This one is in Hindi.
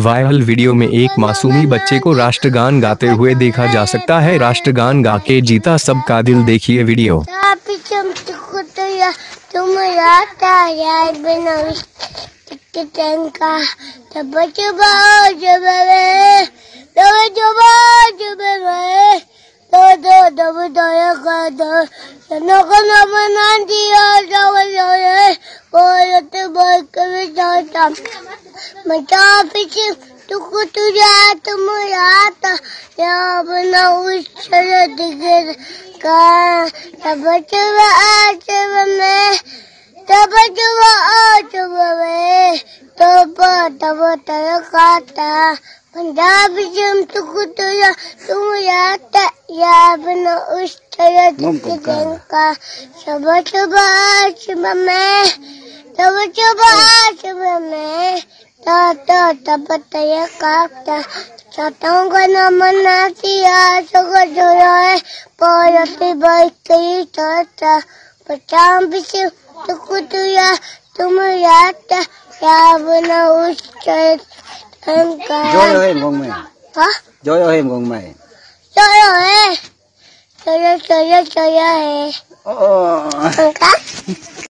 वायरल वीडियो में एक मासूमी बच्चे को राष्ट्रगान गाते हुए देखा जा सकता है। राष्ट्रगान गा के जीता सबका दिल, देखिए video. Jana Gana Mana Punjabi जम तुकुतुया तुम याता या बना उस तरह का सबा सबा में तब तया काटा चटाऊंगा ना मनातिया सगा जोया है पौधे बाइक कई चाचा पंजाबी जम तुकुतुया तुम याता या बना उस तरह Joyo em con mày. Hả? Joyo em con mày. Joyo em. Joyo em. Oh.